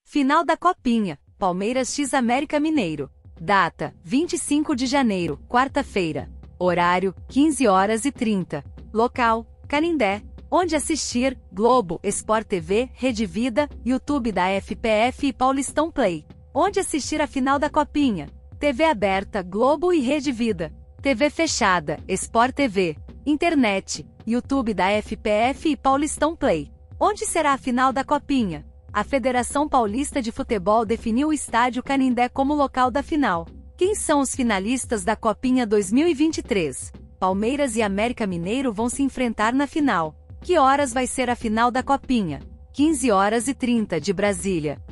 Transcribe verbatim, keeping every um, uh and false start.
Final da Copinha, Palmeiras x América Mineiro. Data, vinte e cinco de janeiro, quarta-feira. Horário, quinze horas e trinta. Local, Canindé. Onde assistir: Globo, Sport T V, Rede Vida, YouTube da F P F e Paulistão Play. Onde assistir a final da Copinha: T V aberta, Globo e Rede Vida. T V fechada, Sport T V. Internet, YouTube da F P F e Paulistão Play. Onde será a final da Copinha? A Federação Paulista de Futebol definiu o estádio Canindé como local da final. Quem são os finalistas da Copinha dois mil e vinte e três? Palmeiras e América Mineiro vão se enfrentar na final. Que horas vai ser a final da Copinha? quinze horas e trinta de Brasília.